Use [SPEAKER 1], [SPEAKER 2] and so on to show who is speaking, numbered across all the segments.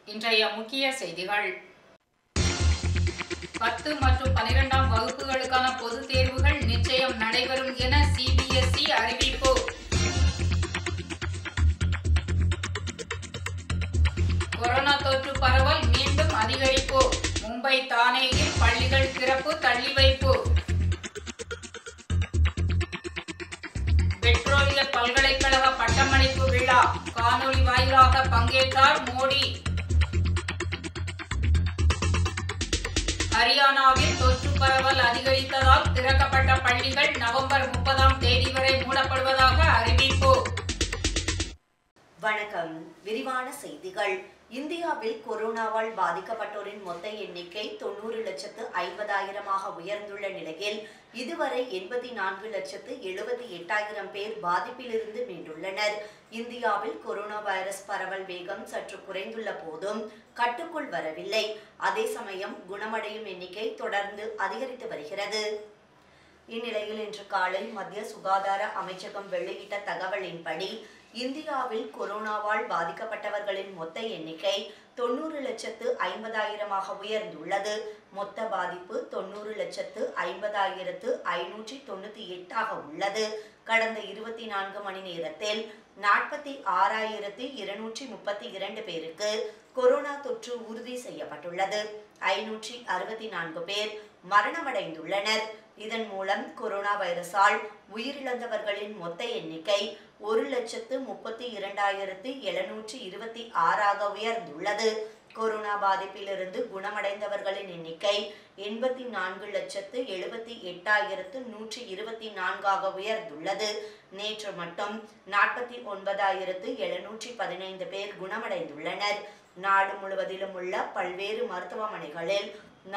[SPEAKER 1] இன்றைய முக்கிய செய்திகள். 10 மற்றும் 12ஆம் வகுப்புகளுக்கான பொதுத் தேர்வுகள் நிச்சயம் நடைபெறும் என சிபிஎஸ்இ அறிவிப்பு. கொரோனா தொற்று பரவல் மீண்டும் அதிகரிப்பு. மும்பை, தானேயில் பள்ளிகள் திறப்பு தள்ளி வைப்பு. பெட்ரோலிய பல்கலைக்கழக பட்டமளிப்பு விழா காணொலி வாயிலாக பங்கேற்றார் மோடி. ஹரியானாவில் தொற்று பரவல் அதிகரித்ததால் திறக்கப்பட்ட பள்ளிகள் நவம்பர் 30ஆம் தேதி வரை மூடப்படுவதாக அறிவிப்பு.
[SPEAKER 2] வணக்கம். விரிவான செய்திகள். இந்தியாவில் கொரோனாவால் பாதிக்கப்பட்டோரின் மொத்த எண்ணிக்கை 90,50,000 உயர்ந்துள்ள நிலையில் இதுவரை 84,78,000 பேர் பாதிப்பிலிருந்து மீண்டுள்ளனர். இந்தியாவில் கொரோனா வைரஸ் பரவல் வேகம் சற்று குறைந்துள்ள போதும் கட்டுக்குள் வரவில்லை. அதே சமயம் குணமடையும் எண்ணிக்கை தொடர்ந்து அதிகரித்து வருகிறது. இந்நிலையில் இன்று காலை மத்திய சுகாதார அமைச்சகம் வெளியிட்ட தகவலின்படி இந்தியாவில் கொரோனாவால் பாதிக்கப்பட்டவர்களின் மொத்த எண்ணிக்கை 90,50,000 உயர்ந்துள்ளது. மொத்த பாதிப்பு 90,50,598 உள்ளது. கடந்த 24 மணி நேரத்தில் 46,232 பேருக்கு கொரோனா தொற்று உறுதி செய்யப்பட்டுள்ளது. 564 பேர் மரணமடைந்துள்ளனர். இதன் மூலம் கொரோனா வைரஸால் உயிரிழந்தவர்களின் மொத்த எண்ணிக்கை 1,32,726 உயர்ந்துள்ளது. கொரோனா பாதிப்பிலிருந்து குணமடைந்தவர்களின் எண்ணிக்கை 84,78,124 உயர்ந்துள்ளது. நேற்று மட்டும் 49,715 பேர் குணமடைந்துள்ளனர். நாடு முழுவதிலும் உள்ள பல்வேறு மருத்துவமனைகளில்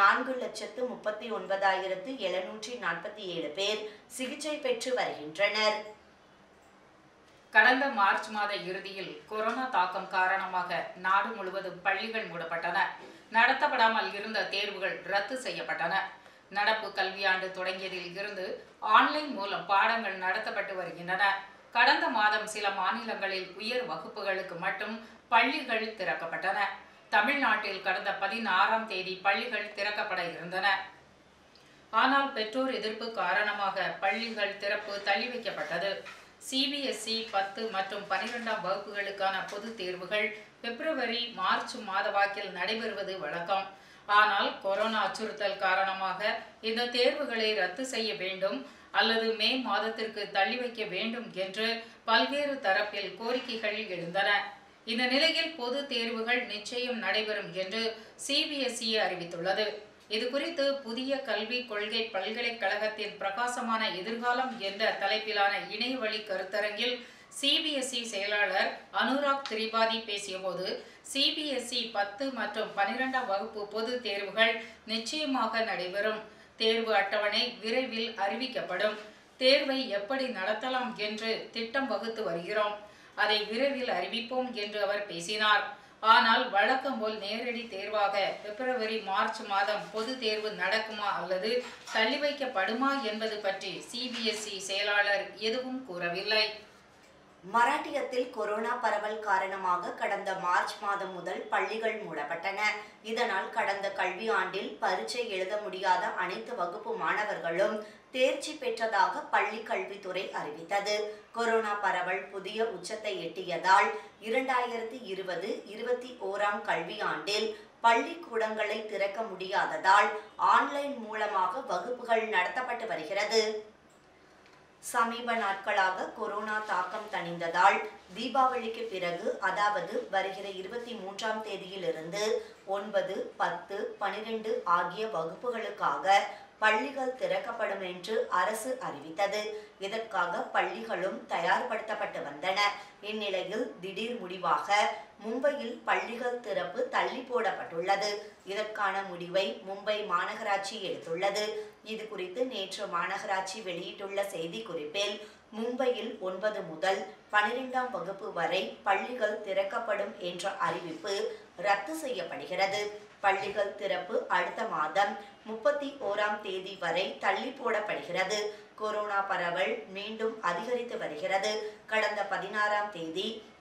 [SPEAKER 2] 4,39,747 பேர் சிகிச்சை பெற்று வருகின்றனர்.
[SPEAKER 1] கடந்த மார்ச் மாத இறுதியில் கொரோனா தாக்கம் காரணமாக நாடு முழுவதும் பள்ளிகள் மூடப்பட்டன. நடத்தப்படாமல் இருந்த தேர்வுகள் ரத்து செய்யப்பட்டன. நடப்பு கல்வியாண்டு தொடங்கியதில் இருந்து ஆன்லைன் மூலம் பாடங்கள் நடத்தப்பட்டு வருகின்றன. கடந்த மாதம் சில மாநிலங்களில் உயர் வகுப்புகளுக்கு மட்டும் பள்ளிகள் திறக்கப்பட்டன. தமிழ்நாட்டில் கடந்த 16ஆம் தேதி பள்ளிகள் திறக்கப்பட இருந்தன. ஆனால் பெற்றோர் எதிர்ப்பு காரணமாக பள்ளிகள் திறப்பு தள்ளி வைக்கப்பட்டது. சிபிஎஸ்இ 10 மற்றும் 12ஆம் வகுப்புகளுக்கான பொதுத் தேர்வுகள் பிப்ரவரி, மார்ச் மாத வாக்கில் நடைபெறுவது வழக்கம். ஆனால் கொரோனா அச்சுறுத்தல் காரணமாக இந்த தேர்வுகளை ரத்து செய்ய வேண்டும் அல்லது மே மாதத்திற்கு தள்ளி வைக்க வேண்டும் என்று பல்வேறு தரப்பில் கோரிக்கைகள் எழுந்தன. இந்த நிலையில் பொது தேர்வுகள் நிச்சயம் நடைபெறும் என்று சிபிஎஸ்இ அறிவித்துள்ளது. இது குறித்து புதிய கல்விக் கொள்கை பல்கலைக்கழகத்தின் பிரகாசமான எதிர்காலம் என்ற தலைப்பிலான இணையவழி கருத்தரங்கில் சிபிஎஸ்இ செயலாளர் அனுராக் திரிபாதி பேசியபோது, சிபிஎஸ்இ 10 மற்றும் 12ஆம் வகுப்பு பொது தேர்வுகள் நிச்சயமாக நடைபெறும். தேர்வு அட்டவணை விரைவில் அறிவிக்கப்படும். தேர்வை எப்படி நடத்தலாம் என்று திட்டம் வகுத்து வருகிறோம். அதை விரைவில் அறிவிப்போம் என்று அவர் பேசினார். ஆனால் வழக்கம் போல் நேரடி தேர்வாக பிப்ரவரி, மார்ச் மாதம் பொது தேர்வு நடக்குமா அல்லது தள்ளி வைக்கப்படுமா என்பது பற்றி சிபிஎஸ்இ செயலாளர் எதுவும் கூறவில்லை.
[SPEAKER 2] மராட்டியத்தில் கொரோனா பரவல் காரணமாக கடந்த மார்ச் மாதம் முதல் பள்ளிகள் மூடப்பட்டன. இதனால் கடந்த கல்வி ஆண்டில் பரீட்சை எழுத முடியாத அனைத்து வகுப்பு மாணவர்களும் தேர்ச்சி பெற்றதாக பள்ளி கல்வித்துறை அறிவித்தது. கொரோனா பரவல் புதிய உச்சத்தை எட்டியதால் 2020-21ஆம் கல்வியாண்டில் பள்ளிக்கூடங்களை திறக்க முடியாததால் ஆன்லைன் மூலமாக வகுப்புகள் நடத்தப்பட்டு வருகிறது. சமீப நாட்களாக கொரோனா தாக்கம் தணிந்ததால் தீபாவளிக்கு பிறகு, அதாவது வருகிற 23ஆம் தேதியிலிருந்து 9, 10, 12 ஆகிய வகுப்புகளுக்காக பள்ளிகள் திறக்கப்படும் என்று அரசு அறிவித்தது. இதற்காக பள்ளிகளும் தயார்படுத்தப்பட்டு வந்தன. இந்நிலையில் திடீர் முடிவாக மும்பையில் பள்ளிகள் திறப்பு தள்ளி போடப்பட்டுள்ளது. இதற்கான முடிவை மும்பை மாநகராட்சி எடுத்துள்ளது. இது குறித்து நேற்று மாநகராட்சி வெளியிட்டுள்ள செய்திக்குறிப்பில், மும்பையில் 9 முதல் 12ஆம் வகுப்பு வரை பள்ளிகள் திறக்கப்படும் என்ற அறிவிப்பு ரத்து செய்யப்படுகிறது. பள்ளிகள் திறப்பு அடுத்த மாதம் 31ஆம் தேதி வரை தள்ளி போடப்படுகிறது. கொரோனா பரவல் மீண்டும் அதிகரித்து வருகிறது. கடந்த 16ஆம் தேதி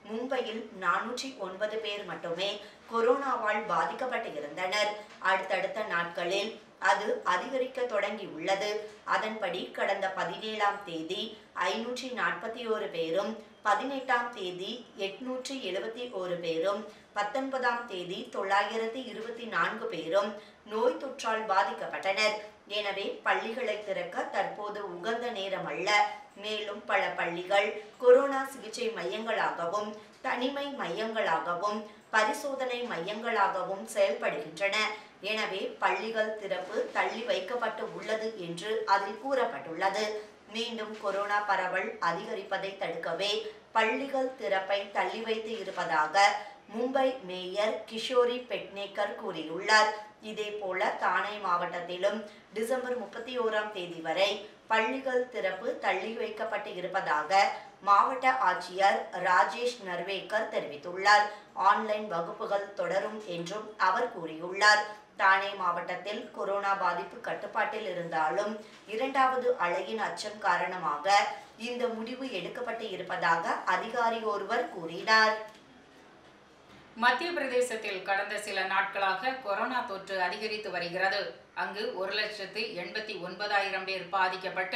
[SPEAKER 2] மும்பையில் 409 பேர் மட்டுமே கொரோனாவால் பாதிக்கப்பட்டு இருந்தனர். அடுத்தடுத்த நாட்களில் அது அதிகரிக்க தொடங்கியுள்ளது. அதன்படி கடந்த 17ஆம் தேதி 541 பேரும், 18ஆம் தேதி 871 பேரும், 19ஆம் தேதி 924 பேரும் நோய் தொற்றால் பாதிக்கப்பட்டனர். எனவே பள்ளிகளை திறக்க தற்போது உகந்த நேரம் அல்ல. மேலும் பல பள்ளிகள் கொரோனா சிகிச்சை மையங்களாகவும், தனிமை மையங்களாகவும், பரிசோதனை மையங்களாகவும் செயல்படுகின்றன. எனவே பள்ளிகள் திறப்பு தள்ளி வைக்கப்பட்டு உள்ளது என்று அதில் கூறப்பட்டுள்ளது. மீண்டும் கொரோனா பரவல் அதிகரிப்பதை தடுக்கவே பள்ளிகள் திறப்பை தள்ளி வைத்து இருப்பதாக மும்பை மேயர் கிஷோரி பெட்னேக்கர் கூறியுள்ளார். இதேபோல தானே மாவட்டத்திலும் டிசம்பர் 31ஆம் தேதி வரை பள்ளிகள் திறப்பு தள்ளி வைக்கப்பட்டு இருப்பதாக மாவட்ட ஆட்சியர் ராஜேஷ் நர்வேக்கர் தெரிவித்துள்ளார். ஆன்லைன் வகுப்புகள் தொடரும் என்றும் அவர் கூறியுள்ளார். தானே மாவட்டத்தில் கொரோனா பாதிப்பு கட்டுப்பாட்டில் இருந்தாலும் 2வது அலையின் அச்சம் காரணமாக இந்த முடிவு எடுக்கப்பட்டு இருப்பதாக அதிகாரி ஒருவர் கூறினார்.
[SPEAKER 1] மத்திய பிரதேசத்தில் கடந்த சில நாட்களாக கொரோனா தொற்று அதிகரித்து வருகிறது. அங்கு 1,89,000 பேர் பாதிக்கப்பட்டு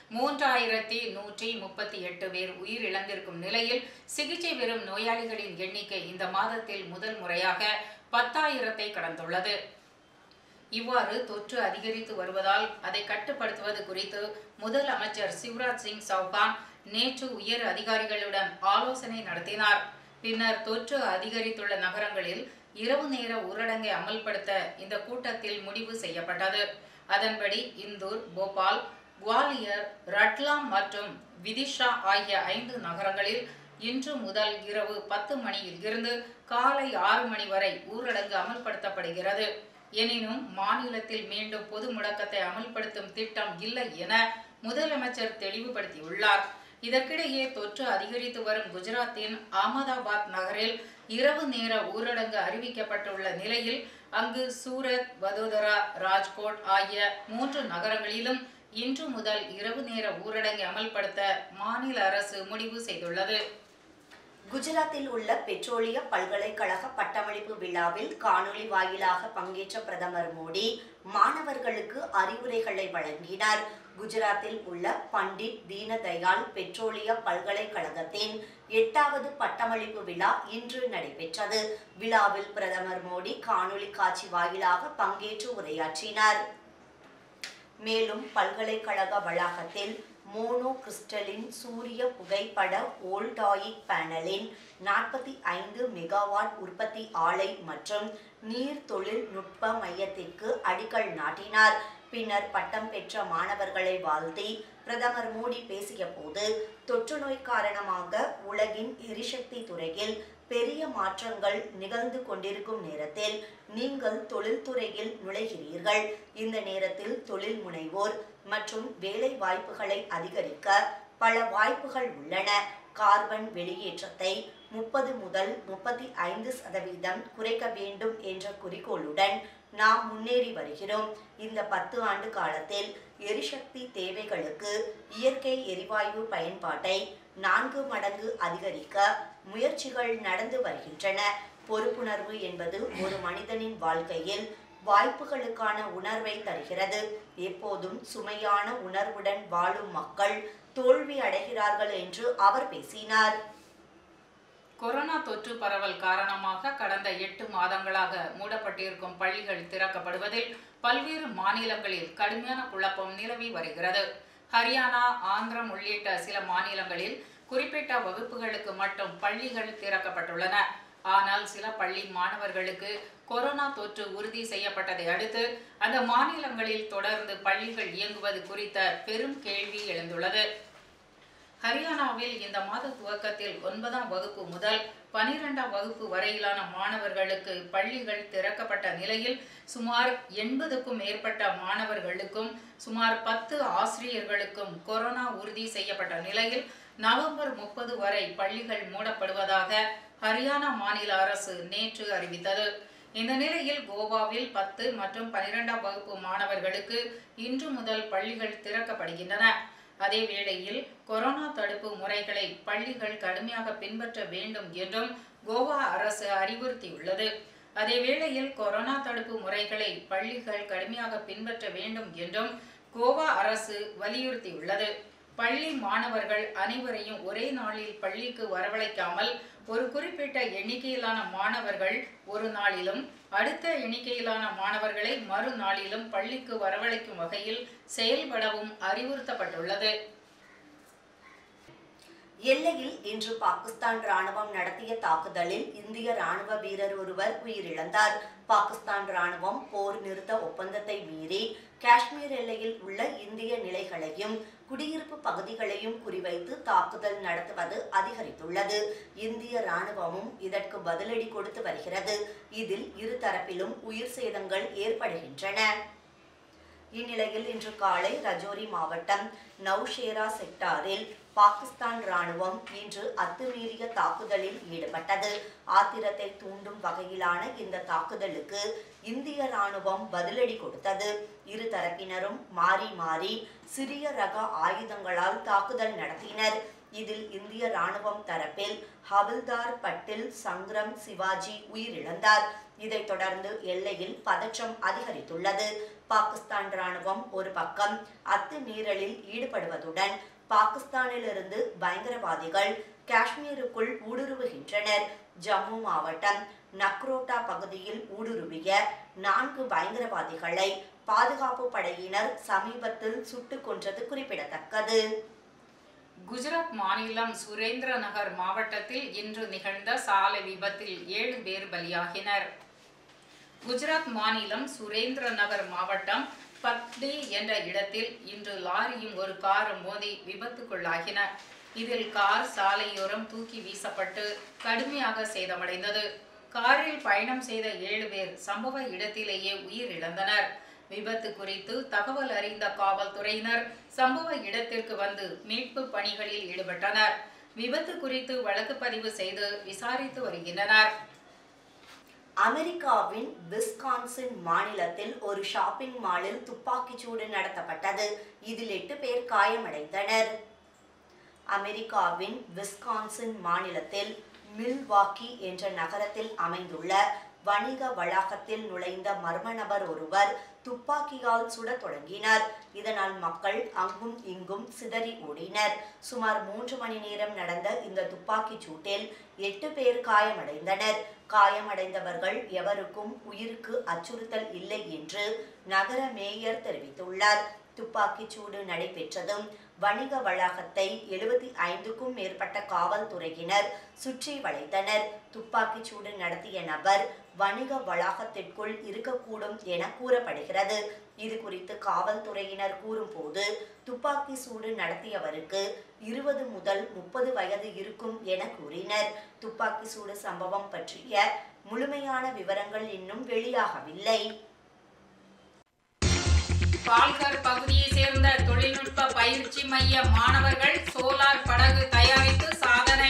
[SPEAKER 1] 3,138 பேர் உயிரிழந்திருக்கும் நிலையில் சிகிச்சை பெறும் நோயாளிகளின் எண்ணிக்கை இந்த மாதத்தில் முதல் முறையாக 10,000-ஐ கடந்துள்ளது. இவ்வாறு தொற்று அதிகரித்து வருவதால் அதை கட்டுப்படுத்துவது குறித்து முதலமைச்சர் சிவராஜ் சிங் சௌகான் நேற்று உயர் அதிகாரிகளுடன் ஆலோசனை நடத்தினார். பின்னர் தொற்று அதிகரித்துள்ள நகரங்களில் இரவு நேர ஊரடங்கை அமல்படுத்த இந்த கூட்டத்தில் முடிவு செய்யப்பட்டது. அதன்படி இந்தூர், போபால், குவாலியர், ரட்லாம் மற்றும் விதிஷா ஆகிய 5 நகரங்களில் இன்று முதல் இரவு 10 மணியில் இருந்து காலை 6 மணி வரை ஊரடங்கு அமல்படுத்தப்படுகிறது. எனினும் மாநிலத்தில் மீண்டும் பொது முடக்கத்தை அமல்படுத்தும் திட்டம் இல்லை என முதலமைச்சர் தெளிவுபடுத்தியுள்ளார். இதற்கிடையே தொற்று அதிகரித்து வரும் குஜராத்தின் அகமதாபாத் நகரில் இரவு நேர ஊரடங்கு அறிவிக்கப்பட்டுள்ள நிலையில் அங்கு சூரத், வதோதரா, ராஜ்கோட் ஆகிய 3 நகரங்களிலும் இன்று முதல் இரவு நேர ஊரடங்கை அமல்படுத்த மாநில அரசு முடிவு செய்துள்ளது.
[SPEAKER 2] குஜராத்தில் உள்ள பெட்ரோலிய பல்கலைக்கழக பட்டமளிப்பு விழாவில் காணொலி வாயிலாக பங்கேற்ற பிரதமர் மோடி மாணவர்களுக்கு அறிவுரைகளை வழங்கினார். குஜராத்தில் உள்ள பண்டிட் தீனதயாள் பெட்ரோலிய பல்கலைக்கழகத்தின் 8வது பட்டமளிப்பு விழா இன்று நடைபெற்றது. விழாவில் பிரதமர் மோடி காணொலி காட்சி வாயிலாக பங்கேற்று உரையாற்றினார். மேலும் பல்கலைக்கழக வளாகத்தில் மோனோ கிறிஸ்டலின் சூரிய புகைப்பட வோல்டாயிக் பேனலின் 45 மெகாவாட் உற்பத்தி ஆலை மற்றும் நீர் தொழில்நுட்ப மையத்திற்கு அடிக்கல் நாட்டினார். பின்னர் பட்டம் பெற்ற மாணவர்களை வாழ்த்தி பிரதமர் மோடி பேசிய போது, தொற்று நோய் காரணமாக உலகின் எரிசக்தி துறையில் பெரிய மாற்றங்கள் நிகழ்ந்து கொண்டிருக்கும் நேரத்தில் நீங்கள் தொழில்துறையில் நுழைகிறீர்கள். இந்த நேரத்தில் தொழில் முனைவோர் மற்றும் வேலை வாய்ப்புகளை அதிகரிக்க பல வாய்ப்புகள் உள்ளன. கார்பன் வெளியேற்றத்தை 30 முதல் 35% குறைக்க வேண்டும் என்ற குறிக்கோளுடன் நாம் முன்னேறி வருகிறோம். இந்த 10 ஆண்டு காலத்தில் எரிசக்தி தேவைகளுக்கு இயற்கை எரிவாயு பயன்பாட்டை 4 மடங்கு அதிகரிக்க முயற்சிகள் நடந்து வருகின்றன. பொறுப்புணர்வு என்பது ஒரு மனிதனின் வாழ்க்கையில் வாய்ப்புகளுக்கான உணர்வை தருகிறது. எப்போதும் சுமையான உணர்வுடன் வாழும் மக்கள் தோல்வி அடைகிறார்கள் என்று அவர் பேசினார்.
[SPEAKER 1] கொரோனா தொற்று பரவல் காரணமாக கடந்த 8 மாதங்களாக மூடப்பட்டிருக்கும் பள்ளிகள் திறக்கப்படுவதில் பல்வேறு மாநிலங்களில் கடுமையான குழப்பம் நிலவி வருகிறது. ஹரியானா, ஆந்திரம் உள்ளிட்ட சில மாநிலங்களில் குறிப்பிட்ட வகுப்புகளுக்கு மட்டும் பள்ளிகள் திறக்கப்பட்டுள்ளன. ஆனால் சில பள்ளி மாணவர்களுக்கு கொரோனா தொற்று உறுதி செய்யப்பட்டதை அடுத்து அந்த மாநிலங்களில் தொடர்ந்து பள்ளிகள் இயங்குவது குறித்த பெரும் கேள்வி எழுந்துள்ளது. ஹரியானாவில் இந்த மாத துவக்கத்தில் 9ஆம் வகுப்பு முதல் 12ஆம் வகுப்பு வரையிலான மாணவர்களுக்கு பள்ளிகள் திறக்கப்பட்ட நிலையில் சுமார் 80க்கும் மேற்பட்ட மாணவர்களுக்கும் சுமார் 10 ஆசிரியர்களுக்கும் கொரோனா உறுதி செய்யப்பட்ட நிலையில் நவம்பர் 30 வரை பள்ளிகள் மூடப்படுவதாக ஹரியானா மாநில அரசு நேற்று அறிவித்தது. இந்த நிலையில் கோவாவில் 10 மற்றும் 12ஆம் வகுப்பு மாணவர்களுக்கு இன்று முதல் பள்ளிகள் திறக்கப்படுகின்றன. அதே வேளையில் கொரோனா தடுப்பு முறைகளை பள்ளிகள் கடுமையாக பின்பற்ற வேண்டும் என்றும் கோவா அரசு அறிவுறுத்தியுள்ளது. அதே வேளையில் கொரோனா தடுப்பு முறைகளை பள்ளிகள் கடுமையாக பின்பற்ற வேண்டும் என்றும் கோவா அரசு வலியுறுத்தியுள்ளது. பள்ளி மாணவர்கள் அனைவரையும் ஒரே நாளில் பள்ளிக்கு வரவழைக்காமல் ஒரு குறிப்பிட்ட எண்ணிக்கையிலான மாணவர்கள் ஒரு நாளிலும் அடுத்த எண்ணிக்கையிலான மாணவர்களை மறுநாளிலும் பள்ளிக்கு வரவழைக்கும் வகையில் செயல்படவும் அறிவுறுத்தப்பட்டுள்ளது.
[SPEAKER 2] எல்லையில் இன்று பாகிஸ்தான் ராணுவம் நடத்திய தாக்குதலில் இந்திய ராணுவ வீரர் ஒருவர் உயிரிழந்தார். பாகிஸ்தான் ராணுவம் போர் நிறுத்த ஒப்பந்தத்தை மீறி காஷ்மீர் எல்லையில் உள்ள இந்திய நிலைகளையும் குடியிருப்பு பகுதிகளையும் குறிவைத்து தாக்குதல் நடத்துவது அதிகரித்துள்ளது. இந்திய ராணுவமும் இதற்கு பதிலடி கொடுத்து வருகிறது. இதில் இருதரப்பிலும் உயிர் சேதங்கள் ஏற்படுகின்றன. இந்நிலையில் இன்று காலை ரஜோரி மாவட்டம் நௌஷேரா செக்டாரில் பாகிஸ்தான் ராணுவம் இன்று அத்துமீறிய தாக்குதலில் ஈடுபட்டது. ஆத்திரத்தை தூண்டும் வகையிலான இந்த தாக்குதலுக்கு இந்திய ராணுவம் பதிலடி கொடுத்தது. இரு தரப்பினரும் மாறி மாறி சிறிய ரக ஆயுதங்களால் தாக்குதல் நடத்தினர். இதில் இந்திய ராணுவம் தரப்பில் ஹவில்தார் பட்டில் சங்கரம் சிவாஜி உயிரிழந்தார். இதைத் தொடர்ந்து எல்லையில் பதற்றம் அதிகரித்துள்ளது. பாகிஸ்தான் ராணுவம் ஒரு பக்கம் அத்துமீறலில் ஈடுபடுவதுடன் பாகிஸ்தானிலிருந்து பயங்கரவாதிகள் காஷ்மீருக்குள் ஊடுருவுகின்றனர். ஜம்மு மாவட்டம் நக்ரோட்டா பகுதியில் ஊடுருவிய 4 பயங்கரவாதிகளை பாதுகாப்பு படையினர் சமீபத்தில் சுட்டுக் கொன்றது குறிப்பிடத்தக்கது.
[SPEAKER 1] குஜராத் மாநிலம் சுரேந்திர நகர் மாவட்டத்தில் இன்று நிகழ்ந்த சாலை விபத்தில் 7 பேர் பலியாகினர். குஜராத் மாநிலம் சுரேந்திர நகர் மாவட்டம் பக்டி என்ற இடத்தில் இன்று லாரியும் ஒரு காரும் மோதி விபத்துக்குள்ளாகின. இதில் கார் சாலையோரம் தூக்கி வீசப்பட்டு கடுமையாக சேதமடைந்தது. காரில் பயணம் செய்த 7 பேர் சம்பவ இடத்திலேயே உயிரிழந்தனர். விபத்து குறித்து தகவல் அறிந்த காவல்துறையினர் சம்பவ இடத்திற்கு வந்து மீட்பு பணிகளில் ஈடுபட்டனர். விபத்து குறித்து வழக்கு பதிவு செய்து விசாரித்து வருகின்றனர்.
[SPEAKER 2] அமெரிக்காவின் விஸ்கான்சின் மாநிலத்தில் ஒரு ஷாப்பிங் மாலில் துப்பாக்கிச்சூடு நடத்தப்பட்டது. இதில் 8 பேர் காயமடைந்தனர். அமெரிக்காவின் விஸ்கான்சின் மாநிலத்தில் மில்வாக்கி என்ற நகரத்தில் அமைந்துள்ள வணிக வளாகத்தில் நுழைந்த மர்ம நபர் ஒருவர் துப்பாக்கியால் சுடத் தொடங்கினார். இதனால் மக்கள் அங்கும் இங்கும் சிதறி ஓடினர். சுமார் 3 மணி நேரம் நடந்த இந்த துப்பாக்கிச் சூட்டில் 8 பேர் காயமடைந்தனர். காயமடைந்தவர்கள் எவருக்கும் உயிருக்கு அச்சுறுத்தல் இல்லை என்று நகர மேயர் தெரிவித்துள்ளார். துப்பாக்கிச் சூடு நடைபெற்றதும் வணிக வளாகத்தை 75க்கும் மேற்பட்ட காவல்துறையினர் சுற்றி வளைத்தனர். துப்பாக்கிச் சூடு நடத்திய நபர் வணிக வளாகத்திற்குள் இருக்கக்கூடும் என கூறப்படுகிறது. இது குறித்து காவல்துறையினர் கூறும்போது துப்பாக்கி சூடு நடத்தியவருக்கு 20 முதல் 30 வயது இருக்கும் என கூறினர். துப்பாக்கி சூடு சம்பவம் பற்றிய முழுமையான விவரங்கள் இன்னும் வெளியாகவில்லை.
[SPEAKER 1] பால்கர் பகுதியை சேர்ந்த தொழில்நுட்ப பயிற்சி மைய மாணவர்கள் சோலார் படகு தயாரித்து சாதனை.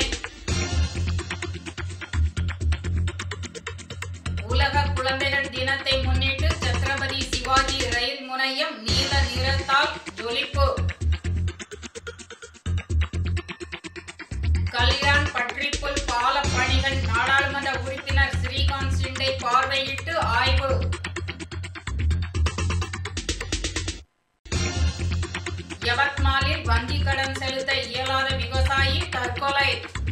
[SPEAKER 1] உலக குழந்தைகள் தினத்தை முன்னிட்டு சத்ரபதி சிவாஜி ரயில் முனையம் நீல நிறத்தால் ஜொலிப்பு. கல்யாண் பற்றிப்புல் பால பணிகள் நாடாளுமன்ற உறுப்பினர் ஸ்ரீகாந்த் ஷிண்டே பார்வையிட்டு ஆய்வு. யவத்மாலில் வங்கி கடன் செலுத்த இயலாத விவசாயி தற்கொலை.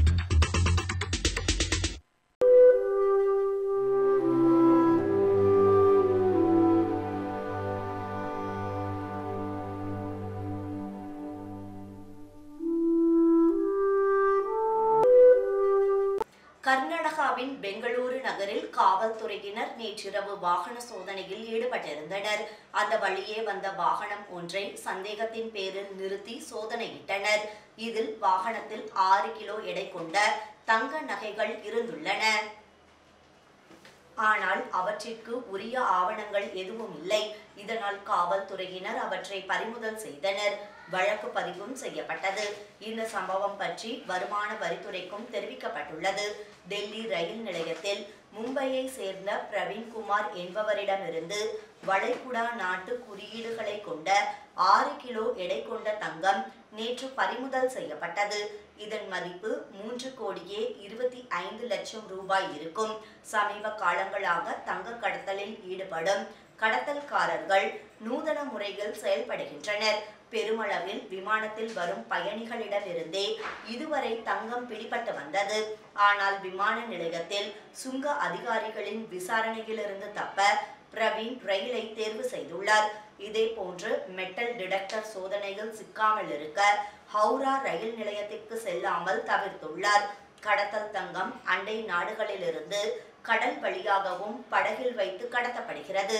[SPEAKER 2] கர்நாடகாவின் பெங்களூரு நகரில் காவல்துறையினர் நேற்றிரவு வாகன சோதனையில் ஈடுபட்டிருந்தனர். அந்த வழியே வந்த வாகனம் ஒன்றை சந்தேகத்தின் பேரில் நிறுத்தி சோதனையிட்டனர். இதில் வாகனத்தில் 6 கிலோ எடை கொண்ட தங்க நகைகள் இருந்துள்ளன. ஆனால் அவற்றிற்கு உரிய ஆவணங்கள் எதுவும் இல்லை. இதனால் காவல்துறையினர் அவற்றை பறிமுதல் செய்தனர். வழக்கு பதிவும் செய்யப்பட்டது. இந்த சம்பவம் பற்றி வருமான வரித்துறைக்கும் தெரிவிக்கப்பட்டுள்ளது. டெல்லி ரயில் நிலையத்தில் மும்பையை சேர்ந்த பிரவீன்குமார் என்பவரிடமிருந்து வளைகுடா நாட்டு குறியீடுகளை கொண்ட 6 கிலோ எடை கொண்ட தங்கம் நேற்று பறிமுதல் செய்யப்பட்டது. இதன் மதிப்பு 3,25,00,000 ரூபாய் இருக்கும். சமீப காலங்களாக தங்க கடத்தலில் ஈடுபடும் கடத்தல்காரர்கள் நூதன முறையில் செயல்படுகின்றனர். பெருமளவில் விமானத்தில் வரும் பயணிகளிடமிருந்தே இதுவரை தங்கம் பிடிபட்டு வந்தது. ஆனால் விமான நிலையத்தில் சுங்க அதிகாரிகளின் விசாரணையிலிருந்து தப்ப பிரவீன் ரயிலை தேர்வு செய்துள்ளார். இதேபோன்று மெட்டல் டிடெக்டர் சோதனையில் சிக்காமல் இருக்க ஹவுரா ரயில் நிலையத்திற்கு செல்லாமல் தவிர்த்துள்ளார். கடத்தல் தங்கம் அண்டை நாடுகளிலிருந்து கடல் வழியாகவும் படகில் வைத்து கடத்தப்படுகிறது.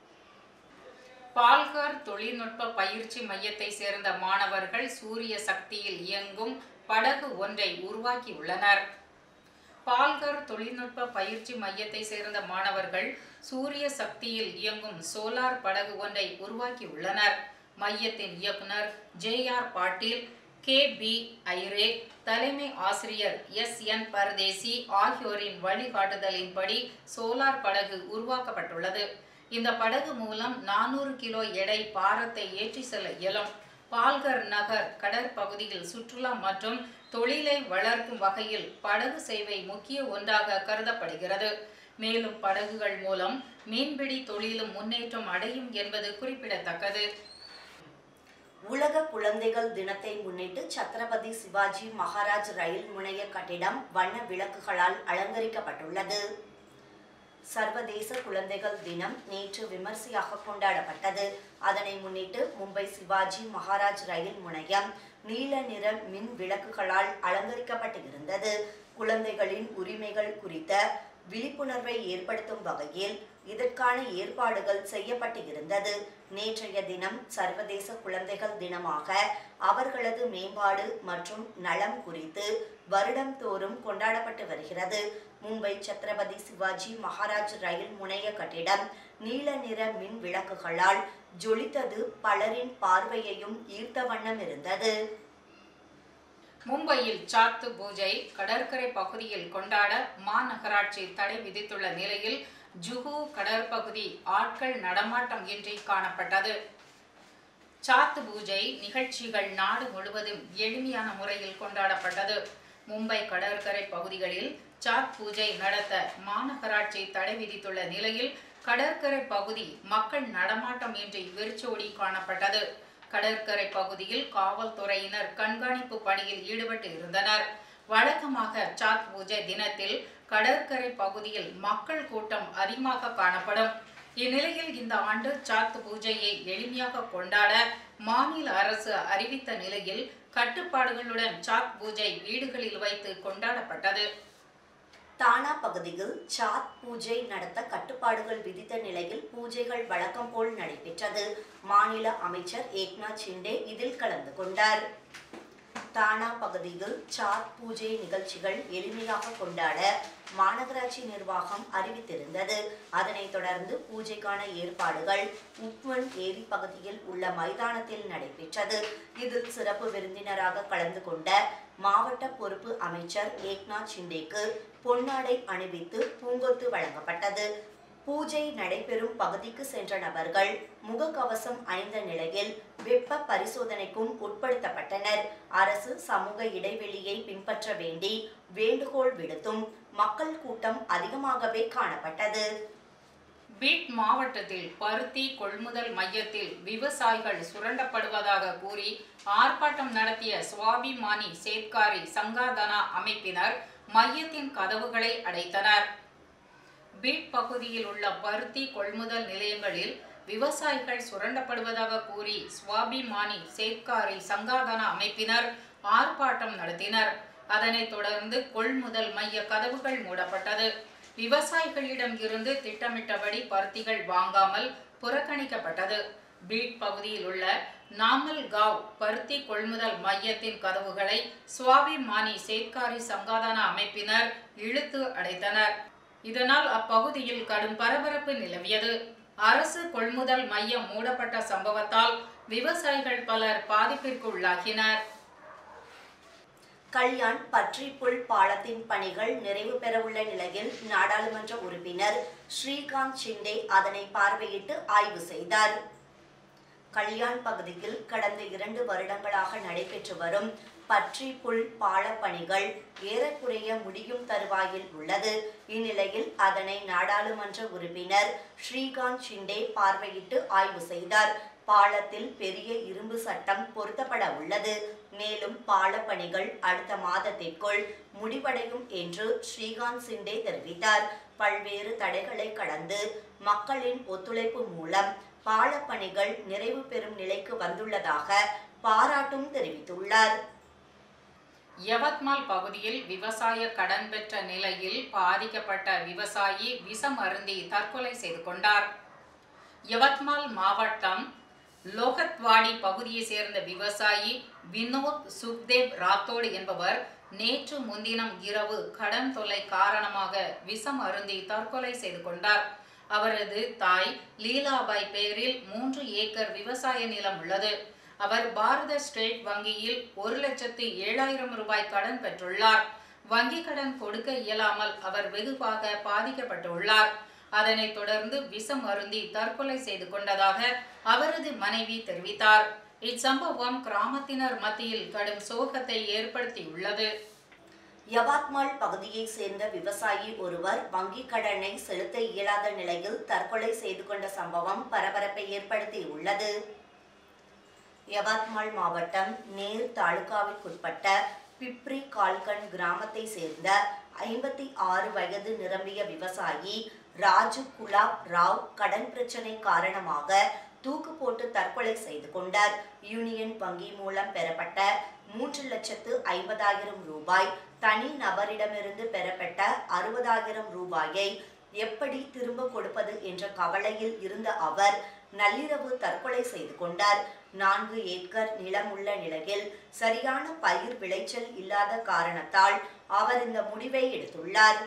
[SPEAKER 1] பால்கர் தொழில்நுட்ப பயிற்சி மையத்தை சேர்ந்த மாணவர்கள் சூரிய சக்தியில் இயங்கும் படகு ஒன்றை உருவாக்கியுள்ளனர். பால்கர் தொழில்நுட்ப பயிற்சி மையத்தை சேர்ந்த மாணவர்கள் சூரிய சக்தியில் இயங்கும் சோலார் படகு ஒன்றை உருவாக்கியுள்ளனர். மையத்தின் இயக்குனர் JR பாட்டீல், KB ஐரே, தலைமை ஆசிரியர் SN பரதேசி ஆகியோரின் வழிகாட்டுதலின்படி சோலார் படகு உருவாக்கப்பட்டுள்ளது. இந்த படகு மூலம் 400 கிலோ எடை பாரத்தை ஏற்றி செல்ல இயலும். பால்கர் நகர் கடற்பகுதியில் சுற்றுலா மற்றும் தொழிலை வளர்க்கும் வகையில் படகு சேவை முக்கிய ஒன்றாக கருதப்படுகிறது. மேலும் படகுகள் மூலம் மீன்பிடி தொழிலும் முன்னேற்றம் அடையும் என்பது குறிப்பிடத்தக்கது.
[SPEAKER 2] உலக குழந்தைகள் தினத்தை முன்னிட்டு சத்ரபதி சிவாஜி மகாராஜ் ரயில் முனைய கட்டிடம் வண்ண விளக்குகளால் அலங்கரிக்கப்பட்டுள்ளது. சர்வதேச குழந்தைகள் தினம் நேற்று விமர்சையாக கொண்டாடப்பட்டது. அதனை முன்னிட்டு மும்பை சிவாஜி மகாராஜ் ரயில் முனையம் நீல நிற மின் விளக்குகளால் அலங்கரிக்கப்பட்டிருந்தது. குழந்தைகளின் உரிமைகள் குறித்த விழிப்புணர்வை ஏற்படுத்தும் வகையில் இதற்கான ஏற்பாடுகள் செய்யப்பட்டிருந்தது. நேற்றைய தினம் சர்வதேச குழந்தைகள் தினமாக அவர்களது மேம்பாடு மற்றும் நலம் குறித்து வருடம்தோறும் கொண்டாடப்பட்டு வருகிறது. மும்பை சத்ரபதி சிவாஜி மகாராஜ் ரயில் முனைய கட்டிடம் நீல நிற மின் விளக்குகளால் ஜொலித்தது பலரின் பார்வையையும் ஈர்த்த வண்ணம் இருந்தது.
[SPEAKER 1] மும்பையில் சாத்து பூஜை கடற்கரை பகுதியில் கொண்டாட மாநகராட்சி தடை விதித்துள்ள நிலையில் ஜுஹு கடற்பகுதி ஆட்கள் நடமாட்டம் இன்றி காணப்பட்டது. சாத்து பூஜை நிகழ்ச்சிகள் நாடு முழுவதும் எளிமையான முறையில் கொண்டாடப்பட்டது. மும்பை கடற்கரை பகுதிகளில் சாத் பூஜை நடத்த மாநகராட்சி தடை விதித்துள்ள நிலையில் கடற்கரை பகுதி மக்கள் நடமாட்டம் இன்றி வெறிச்சோடி காணப்பட்டது. கடற்கரை பகுதியில் காவல்துறையினர் கண்காணிப்பு பணியில் ஈடுபட்டு இருந்தனர். வழக்கமாக சாத் பூஜை தினத்தில் கடற்கரை பகுதியில் மக்கள் கூட்டம் அதிகமாக காணப்படும். இந்நிலையில் இந்த ஆண்டு சாத் பூஜையை எளிமையாக கொண்டாட மாநில அரசு அறிவித்த நிலையில் கட்டுப்பாடுகளுடன் சாத் பூஜை வீடுகளில் வைத்து கொண்டாடப்பட்டது.
[SPEAKER 2] தானா பகுதியில் சாத் பூஜை நடத்த கட்டுப்பாடுகள் விதித்த நிலையில் பூஜைகள் வழக்கம் போல் நடைபெற்றது. மாநில அமைச்சர் ஏக்நாத் ஷிண்டே இதில் கலந்து கொண்டார். தானா பகுதியில் சாத் பூஜை நிகழ்ச்சிகள் எளிமையாக கொண்டாட மாநகராட்சி நிர்வாகம் அறிவித்திருந்தது. அதனைத் தொடர்ந்து பூஜைக்கான ஏற்பாடுகள் உப்வன் ஏரி பகுதியில் உள்ள மைதானத்தில் நடைபெற்றது. இதில் சிறப்பு விருந்தினராக கலந்து கொண்ட மாவட்ட பொறுப்பு அமைச்சர் ஏக்நாத் ஷிண்டேக்கு பொன்னாடை அணிவித்து பூங்கொத்து வழங்கப்பட்டது. பூஜை நடைபெறும் பகுதிக்கு சென்ற நபர்கள் முகக்கவசம் அணிந்த நிலையில் வெப்ப பரிசோதனைக்கும் உட்படுத்தப்பட்டனர். அரசு சமூக இடைவெளியை பின்பற்ற வேண்டி வேண்டுகோள் விடுத்தும் மக்கள் கூட்டம் அதிகமாகவே காணப்பட்டது.
[SPEAKER 1] பீட் மாவட்டத்தில் பருத்தி கொள்முதல் மையத்தில் விவசாயிகள் சுரண்டப்படுவதாக கூறி ஆர்ப்பாட்டம் நடத்திய சுவாபிமானி சேத்காரி சங்காதனா அமைப்பினர் மையத்தின் கதவுகளை அடைத்தனர். பீட் பகுதியில் உள்ள பருத்தி கொள்முதல் நிலையங்களில் விவசாயிகள் சுரண்டப்படுவதாக கூறி சுவாபிமானி சேத்காரி சங்காதனா அமைப்பினர் ஆர்ப்பாட்டம் நடத்தினர். அதனைத் தொடர்ந்து கொள்முதல் மைய கதவுகள் மூடப்பட்டது. விவசாயிகளிடம் இருந்து திட்டமிட்டபடி பருத்திகள் வாங்காமல் புறக்கணிக்கப்பட்டது. பீட் பகுதியில் உள்ள நாமல்காவ் பருத்தி கொள்முதல் மையத்தின் கதவுகளை சுவாபிமானி சேத்காரி சங்காதனா அமைப்பினர் இழுத்து அடைத்தனர். இதனால் அப்பகுதியில் கடும் பரபரப்பு நிலவியது. அரசு கொள்முதல் மையம் மூடப்பட்ட சம்பவத்தால் விவசாயிகள் பலர் பாதிப்பிற்கு உள்ளாகினர்.
[SPEAKER 2] கல்யாண் பற்றிப்புல் பாலத்தின் பணிகள் நிறைவு பெறவுள்ள நிலையில் நாடாளுமன்ற உறுப்பினர் ஸ்ரீகாந்த் ஷிண்டே அதனை பார்வையிட்டு ஆய்வு செய்தார். கல்யாண் பகுதியில் கடந்த 2 வருடங்களாக நடைபெற்று வரும் பற்றிப்புல் பால பணிகள் ஏறக்குறைய முடியும் தருவாயில் உள்ளது. இந்நிலையில் அதனை நாடாளுமன்ற உறுப்பினர் ஸ்ரீகாந்த் ஷிண்டே பார்வையிட்டு ஆய்வு செய்தார். பாலத்தில் பெரிய இரும்பு சட்டம் பொருத்தப்பட உள்ளது. மேலும் பால பணிகள் அடுத்த மாதத்திற்குள் முடிவடையும் என்று ஸ்ரீகாந்த் ஷிண்டே தெரிவித்தார். பல்வேறு தடைகளை கடந்து மக்களின் ஒத்துழைப்பு மூலம் பால பணிகள் நிறைவு பெறும் நிலைக்கு வந்துள்ளதாக பாராட்டும் தெரிவித்துள்ளார்.
[SPEAKER 1] யவத்மால் பகுதியில் விவசாய கடன் பெற்ற நிலையில் பாதிக்கப்பட்ட விவசாயி விஷம் அருந்தி தற்கொலை செய்து கொண்டார். யவத்மால் மாவட்டம் லோகத்வாடி பகுதியை சேர்ந்த விவசாயி வினோத் சுக்தேவ் ராத்தோடு என்பவர் நேற்று முன்தினம் இரவு கடன் தொல்லை காரணமாக விஷம் அருந்தி தற்கொலை செய்து கொண்டார். அவரது தாய் லீலாபாய் பெயரில் 3 ஏக்கர் விவசாய நிலம் உள்ளது. அவர் பாரத ஸ்டேட் வங்கியில் 1,07,000 ரூபாய் கடன் பெற்றுள்ளார். வங்கி கடன் கொடுக்க இயலாமல் அவர் வெகுவாக பாதிக்கப்பட்டுள்ளார். அதனைத் தொடர்ந்து விஷம் அருந்தி தற்கொலை செய்து கொண்டதாக அவரது மனைவி தெரிவித்தார். இச்சம்பவம் கிராமத்தினர் மத்தியில் கடும் சோகத்தை ஏற்படுத்தியுள்ளது.
[SPEAKER 2] யவத்மால் பகுதியை சேர்ந்த விவசாயி ஒருவர் வங்கி கடனை செலுத்த இயலாத நிலையில் தற்கொலை செய்து கொண்ட சம்பவம் பரபரப்பை ஏற்படுத்தியுள்ளது. யவத்மால் மாவட்டம் நேர் தாலுகாவிற்குட்பட்ட பிப்ரி கால்கன் கிராமத்தை சேர்ந்த 56 வயது நிரம்பிய விவசாயி ராஜு குலாப் ராவ் கடன் பிரச்சனை காரணமாக தூக்கு போட்டு தற்கொலை செய்து கொண்டார். யூனியன் வங்கி மூலம் பெறப்பட்ட 3,50,000 ரூபாய், தனி நபரிடமிருந்து பெறப்பட்ட 60,000 ரூபாயை எப்படி திரும்ப கொடுப்பது என்ற கவலையில் இருந்த அவர் நள்ளிரவு தற்கொலை செய்து கொண்டார். 4 ஏக்கர் நிலம் உள்ள நிலையில் சரியான பயிர் விளைச்சல் இல்லாத காரணத்தால் அவர் இந்த முடிவை எடுத்துள்ளார்.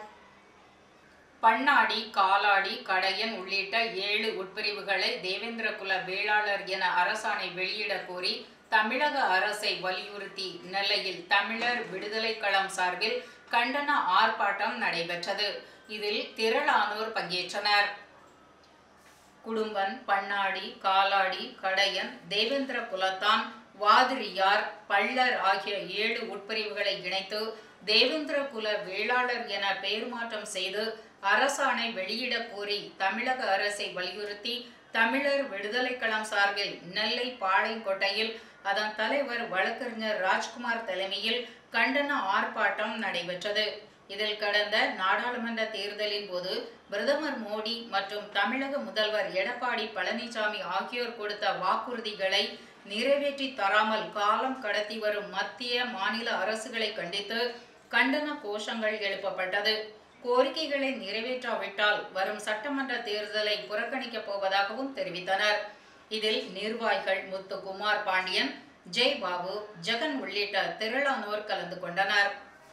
[SPEAKER 1] பண்ணாடி, காலாடி, கடையன் உள்ளிட்ட 7 உட்பிரிவுகளை தேவேந்திர குல வேளாளர் என அரசாணை வெளியிட கோரி தமிழக அரசை வலியுறுத்தி நெல்லையில் தமிழர் விடுதலை களம் சார்பில் கண்டன ஆர்ப்பாட்டம் நடைபெற்றது. இதில் திரளானோர் பங்கேற்றனர். குடும்பன், பண்ணாடி, காலாடி, கடையன், தேவேந்திர குலத்தான், வாதிரியார், பள்ளர் ஆகிய 7 உட்பிரிவுகளை இணைத்து தேவேந்திர குல வேளாளர் என பெயர் மாற்றம் செய்து அரசாணை வெளியிட கோரி தமிழக அரசை வலியுறுத்தி தமிழர் விடுதலை களம் சார்பில் நெல்லை பாளையங்கோட்டையில் அதன் தலைவர் வழக்கறிஞர் ராஜ்குமார் தலைமையில் கண்டன ஆர்ப்பாட்டம் நடைபெற்றது. இதில் கடந்த நாடாளுமன்ற தேர்தலின் போது பிரதமர் மோடி மற்றும் தமிழக முதல்வர் எடப்பாடி பழனிசாமி ஆகியோர் கொடுத்த வாக்குறுதிகளை நிறைவேற்றி தராமல் காலம் கடத்தி வரும் மத்திய, மாநில அரசுகளை கண்டித்து கண்டன கோஷங்கள் எழுப்பப்பட்டது. கோரிக்கைகளை நிறைவேற்றாவிட்டால் வரும் சட்டமன்ற தேர்தலை புறக்கணிக்கப் போவதாகவும் தெரிவித்தனர். இதில் நிர்வாகிகள் முத்துக்குமார் பாண்டியன், ஜெய்பாபு, ஜெகன் உள்ளிட்ட திரளானோர் கலந்து கொண்டனர்.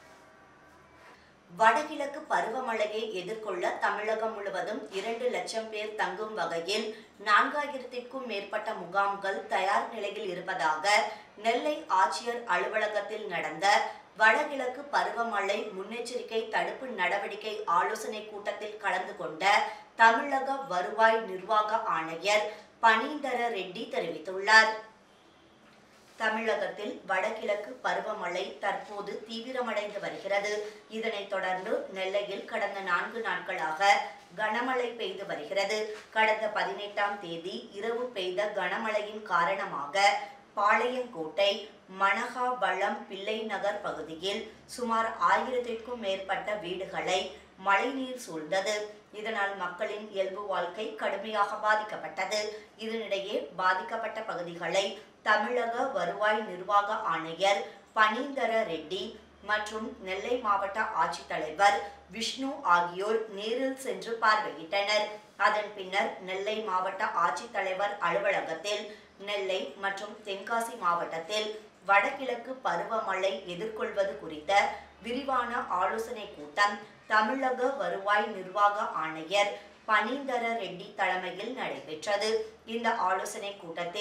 [SPEAKER 2] வடகிழக்கு பருவமழையை எதிர்கொள்ள தமிழகம் முழுவதும் 2 லட்சம் பேர் தங்கும் வகையில் 4000க்கும் மேற்பட்ட முகாம்கள் தயார் நிலையில் இருப்பதாக நெல்லை ஆட்சியர் அலுவலகத்தில் நடந்த வடகிழக்கு பருவமழை முன்னெச்சரிக்கை தடுப்பு நடவடிக்கை ஆலோசனை கூட்டத்தில் கலந்து கொண்ட தமிழக வருவாய் நிர்வாக ஆணையர் பனீந்தர ரெட்டி தெரிவித்துள்ளார். தமிழகத்தில் வடகிழக்கு பருவமழை தற்போது தீவிரமடைந்து வருகிறது. இதனைத் தொடர்ந்து நெல்லையில் கடந்த 4 நாட்களாக கனமழை பெய்து வருகிறது. கடந்த 18ஆம் தேதி இரவு பெய்த கனமழையின் காரணமாக பாளையங்கோட்டை, மனகாபலம், பிள்ளை நகர் பகுதியில் சுமார் 1000க்கும் மேற்பட்ட வீடுகளை மழைநீர் சூழ்ந்தது. இதனால் மக்களின் இயல்பு வாழ்க்கை கடுமையாக பாதிக்கப்பட்டது. இதனிடையே பாதிக்கப்பட்ட பகுதிகளை தமிழக வருவாய் நிர்வாக ஆணையர் பனீந்தர ரெட்டி மற்றும் நெல்லை மாவட்ட ஆட்சித்தலைவர் விஷ்ணு ஆகியோர் நேரில் சென்று பார்வையிட்டனர். அதன் பின்னர் நெல்லை மாவட்ட ஆட்சித்தலைவர் அலுவலகத்தில் நெல்லை மற்றும் தென்காசி மாவட்டத்தில் வடகிழக்கு பருவமழை எதிர்கொள்வது குறித்த விரிவான ஆலோசனை கூட்டம் தமிழக வருவாய் நிர்வாக ஆணையர் பனீந்தர ரெட்டி தலைமையில் நடைபெற்றது. இந்த ஆலோசனை கூட்டத்தில்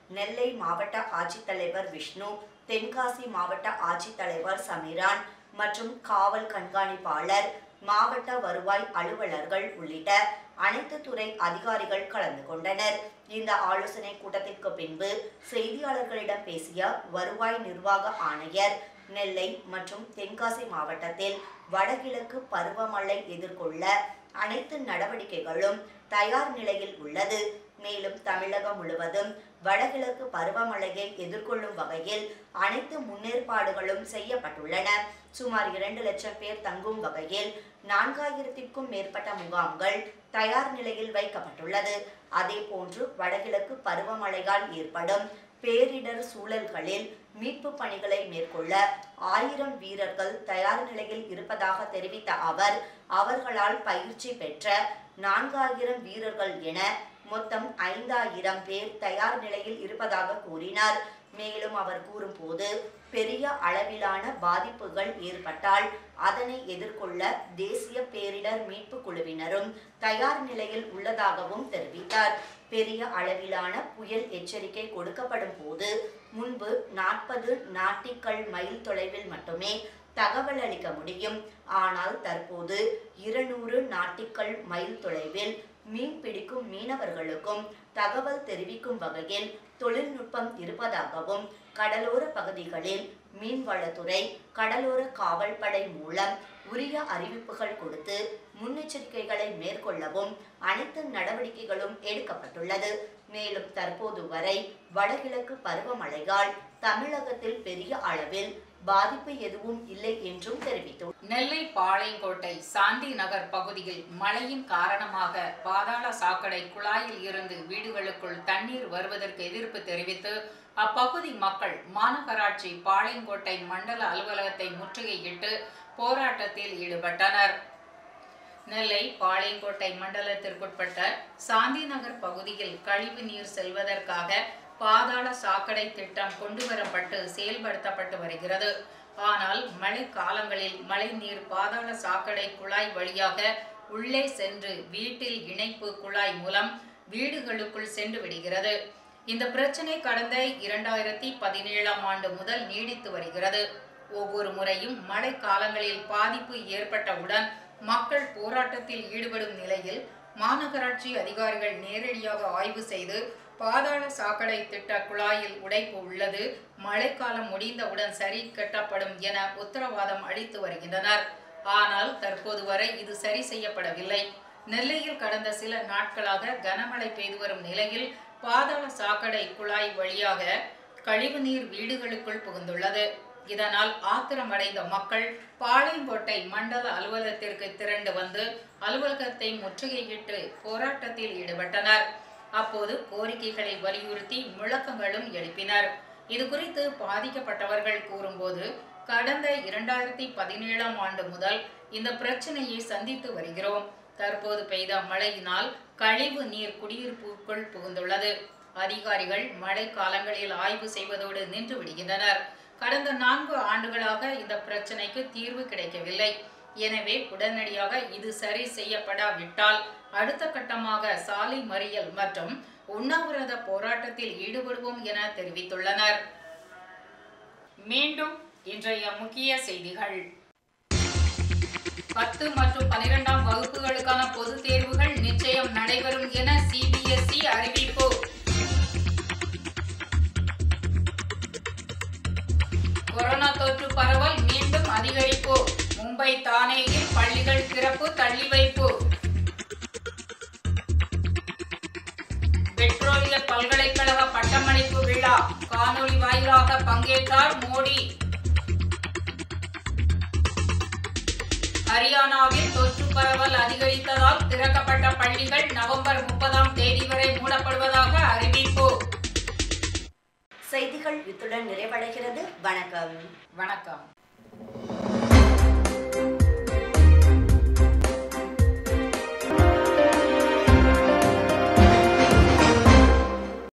[SPEAKER 2] நெல்லை மாவட்ட ஆட்சித்தலைவர் விஷ்ணு, தென்காசி மாவட்ட ஆட்சித்தலைவர் சமீரான் மற்றும் காவல் கண்காணிப்பாளர், மாவட்ட வருவாய் அலுவலர்கள் உள்ளிட்ட அனைத்து துறை அதிகாரிகள் கலந்து கொண்டனர். இந்த ஆலோசனை கூட்டத்திற்கு பின்பு செய்தியாளர்களிடம் பேசிய வருவாய் நிர்வாக ஆணையர், நெல்லை மற்றும் தென்காசி மாவட்டத்தில் வடகிழக்கு பருவமழை எதிர்கொள்ள அனைத்து நடவடிக்கைகளும் தயார் நிலையில் உள்ளது. மேலும் தமிழகம் முழுவதும் வடகிழக்கு பருவமழையை எதிர்கொள்ளும் வகையில் அனைத்து முன்னேற்பாடுகளும் செய்யப்பட்டுள்ளன. சுமார் 2 லட்சம் பேர் தங்கும் வகையில் 4000க்கும் மேற்பட்ட முகாம்கள் தயார் நிலையில் வைக்கப்பட்டுள்ளது. அதேபோன்று வடகிழக்கு பருவமழையால் ஏற்படும் பேரிடர் சூழல்களில் மீட்பு பணிகளை மேற்கொள்ள 1000 வீரர்கள் தயார் நிலையில் இருப்பதாக தெரிவித்த அவர், அவர்களால் பயிற்சி பெற்ற 4000 வீரர்கள் என மொத்தம் 5000 பேர் தயார் நிலையில் இருப்பதாக கூறினார். மேலும் அவர் கூறும்போது, பெரிய அளவிலான பாதிப்புகள் ஏற்பட்டால் அதனை எதிர்கொள்ள தேசிய பேரிடர் மீட்பு குழுவினரும் தயார் நிலையில் உள்ளதாகவும் தெரிவித்தார். பெரிய அளவிலான புயல் எச்சரிக்கை கொடுக்கப்படும் போது முன்பு 40 நாட்டிக்கல் மைல் தொலைவில் மட்டுமே தகவல் அளிக்க முடியும். ஆனால் தற்போது 200 நாட்டிக்கல் மைல் தொலைவில் மீன் பிடிக்கும் மீனவர்களுக்கும் தகவல் தெரிவிக்கும் வகையில் தொழில்நுட்பம் இருப்பதாகவும், கடலோர பகுதிகளில் மீன்வளத்துறை, கடலோர காவல்படை மூலம் உரிய அறிவிப்புகள் கொடுத்து முன்னெச்சரிக்கைகளை மேற்கொள்ளவும் அனைத்து நடவடிக்கைகளும் எடுக்கப்பட்டுள்ளது. மேலும் தற்போது வரை வடகிழக்கு பருவமழையால் தமிழகத்தில் பெரிய அளவில் பாதிப்பு எதுவும் இல்லை என்றும் தெரிவித்தார்.
[SPEAKER 1] நெல்லை பாளையங்கோட்டை சாந்தி நகர் பகுதியில் மழையின் காரணமாக பாதாள சாக்கடை குழாயில் இருந்து வீடுகளுக்குள் தண்ணீர் வருவதற்கு எதிர்ப்பு தெரிவித்து அப்பகுதி மக்கள் மாநகராட்சி பாளையங்கோட்டை மண்டல அலுவலகத்தை முற்றுகையிட்டு போராட்டத்தில் ஈடுபட்டனர். நெல்லை பாளையங்கோட்டை மண்டலத்திற்குட்பட்ட சாந்தி நகர் பகுதியில் கழிவு நீர் செல்வதற்காக பாதாள சாக்கடை திட்டம் கொண்டுவரப்பட்டு செயல்படுத்தப்பட்டு வருகிறது. ஆனால் மழை காலங்களில் மழை நீர் பாதாள சாக்கடை குழாய் வழியாக உள்ளே சென்று வீட்டில் இணைப்பு குழாய் மூலம் வீடுகளுக்குள் சென்று விடுகிறது. இந்த பிரச்சனை கடந்த 2017ஆம் ஆண்டு முதல் நீடித்து வருகிறது. ஒவ்வொரு முறையும் மழை காலங்களில் பாதிப்பு ஏற்பட்டவுடன் மக்கள் போராட்டத்தில் ஈடுபடும் நிலையில் மாநகராட்சி அதிகாரிகள் நேரடியாக ஆய்வு செய்து பாதாள சாக்கடை திட்ட குழாயில் உடைப்பு உள்ளது, மழைக்காலம் முடிந்தவுடன் சரி கட்டப்படும் என உத்தரவாதம் அளித்து வருகின்றனர். ஆனால் தற்போது வரை இது சரி செய்யப்படவில்லை. நெல்லையில் கடந்த சில நாட்களாக கனமழை பெய்து வரும் நிலையில் பாதாள சாக்கடை குழாய் வழியாக கழிவுநீர் வீடுகளுக்குள் புகுந்துள்ளது. இதனால் ஆத்திரமடைந்த மக்கள் பாளையங்கோட்டை மண்டல அலுவலகத்திற்கு திரண்டு வந்து அலுவலகத்தை முற்றுகையிட்டு போராட்டத்தில் ஈடுபட்டனர். அப்போது கோரிக்கைகளை வலியுறுத்தி முழக்கங்களும் எழுப்பினர். இது குறித்து பாதிக்கப்பட்டவர்கள் கூறும்போது, கடந்த 2017ஆம் ஆண்டு முதல் இந்த பிரச்சனையை சந்தித்து வருகிறோம். தற்போது பெய்த மழையினால் கழிவு நீர் குடியிருப்புக்குள் புகுந்துள்ளது. அதிகாரிகள் மழை காலங்களில் ஆய்வு செய்வதோடு நின்று விடுகின்றனர். கடந்த 4 ஆண்டுகளாக இந்த பிரச்சனைக்கு தீர்வு கிடைக்கவில்லை. எனவே உடனடியாக இது சரி செய்யப்படாவிட்டால் அடுத்த கட்டமாக சாலை மறியல் மற்றும் உண்ணாவிரத போராட்டத்தில் ஈடுபடுவோம் என தெரிவித்துள்ளனர். மீண்டும் இன்றைய முக்கிய செய்திகள். 10 மற்றும் 12ஆம் வகுப்புகளுக்கான பொதுத் தேர்வுகள் நிச்சயம் நடைபெறும் என CBSE அறிவிப்பு. கொரோனா தொற்று பரவல் மீண்டும் அதிகரிப்பு. மும்பை, தானேயில் பள்ளிகள் திறப்பு தள்ளி வைப்பு. பெட்ரோலிய பல்கலைக்கழக பட்டமளிப்பு விழா காணொலி வாயிலாக பங்கேற்றார் மோடி. ஹரியானாவில் தொற்று பரவல் அதிகரித்ததால் திறக்கப்பட்ட பள்ளிகள் நவம்பர் 30ஆம் தேதி வரை மூடப்படுவதாக அறிவிப்பு.
[SPEAKER 2] செய்திகள் இத்துடன் நிறைவடைகிறது. வணக்கம்.